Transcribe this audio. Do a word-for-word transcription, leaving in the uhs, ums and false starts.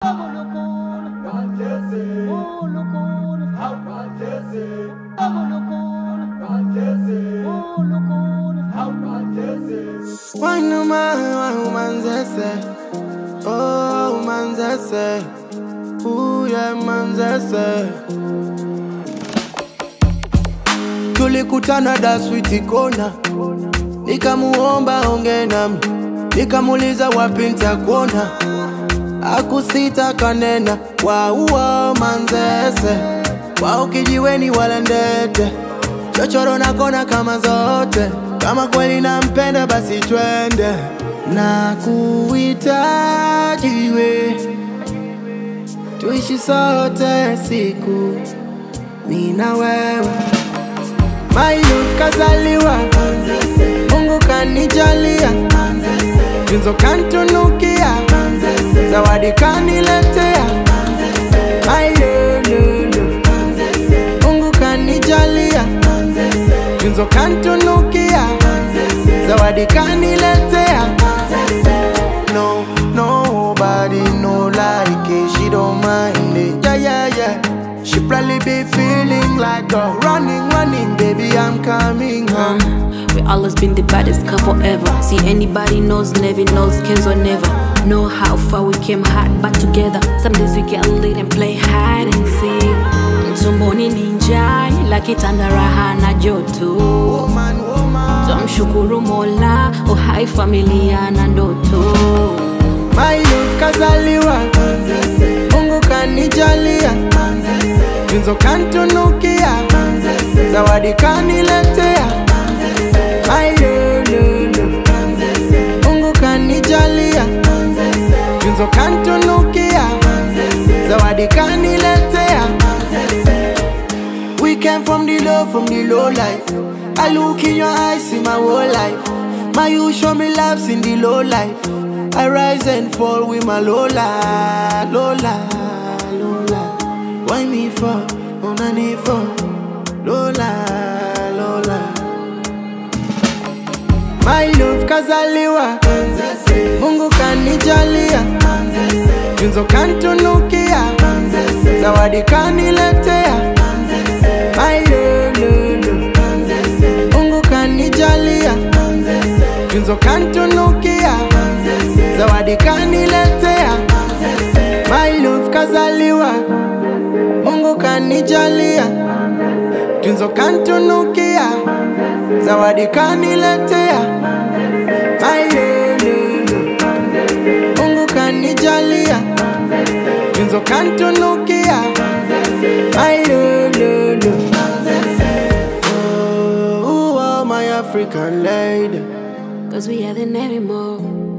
One woman, one woman say, oh man say, ooh yeah man say. Tulikutana da sweet kona, nikamuomba onge nami, nikamuliza wapi nitakuona, akusita kanena, wow manzese, wao kijiweni wala ndete, chochoro na kona kama zote, kama kweli nampenda basi twende, na kuhitaji we, tuishi sote siku, mimi na wewe. My love kazaliwa, Mungu kanijalia, Junzo kantunukia, zawadi kaniletea. My love, Mungu kanijalia, Junzo kantunukia, zawadi kaniletea. No, nobody no like it, she don't mind it, yeah, yeah, yeah. She probably be feeling like a running, running, baby, I'm coming home. Uh, we always been the baddest couple ever. See anybody knows, never knows, Kenzo never. Know how far we came hard, but together. Some days we get lit and play hide and seek. Tumboni ninja, like it under raha na joto. Woman, woman. Tumshukuru Mola, oh hi familia na ndoto. My love kazaliwa, Mungu kanijalia, Junzo kantunukia, zawadi kaniletea. My love, Mungu kanijalia, Junzo kantunukia, zawadi kaniletea. We came from the low, from the low life. I look in your eyes, see my whole life. My you show me loves in the low life. I rise and fall with my Lola, Lola, Lola. Why me for? Ona ni for? Lola, Lola. My love kazaliwa, Mungu kanijalia, Junzo kantunukia, zawadi kaniletea. My love, Mungu kanijalia, Junzo kantunukia, zawadi kaniletea. My love kazaliwa, Mungu kanijalia, Junzo kantunukia, zawadi kaniletea. My love, Mungu kanijalia, Junzo kantunukia. My love, oh, oh, my African lady. Cause we are the Navy more.